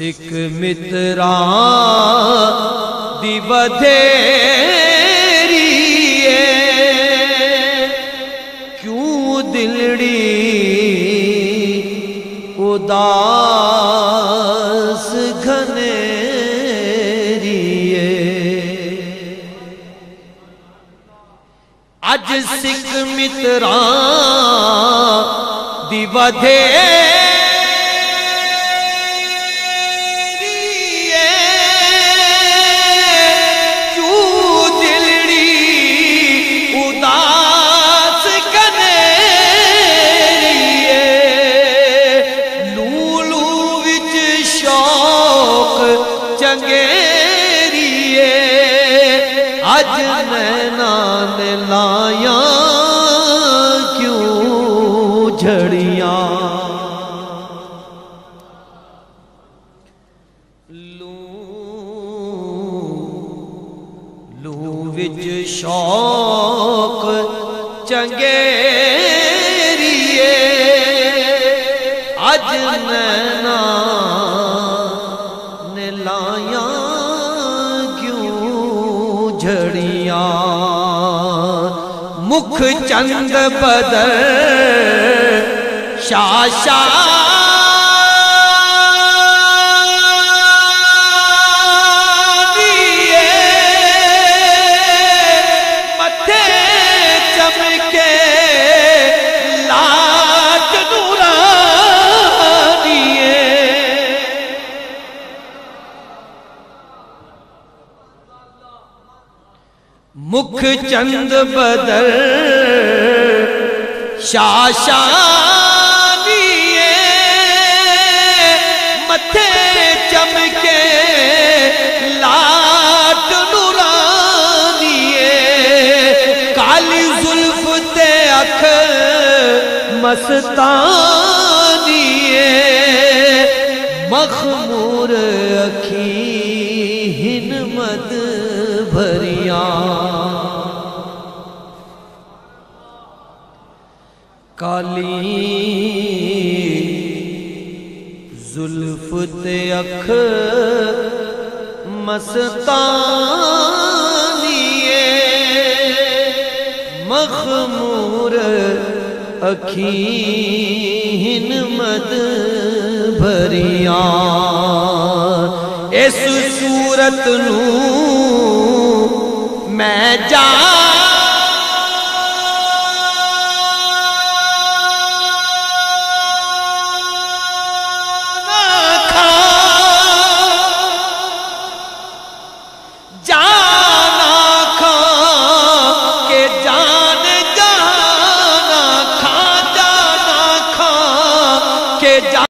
سکھ متراں دی ودھیری کیوں دلڑی اداس گھنیری اج سکھ متراں دی ودھیری اج نینان لایا کیوں جھڑیاں لو وچ شوق چنگیری اج نینان لایا جھڑیاں مکھ چند بدر شاشا متھے چمکے لاٹ نورانیے مکھ چند بدر شاشانیے متھے چمکے لاٹ نورانیے کالی زلف تے اکھ مستانیے مخمور اکھی ہن مد بھریاں کالی زلف تے اکھ مستانیے مخمور اکھین مد بھریاں اس صورت نو میں جان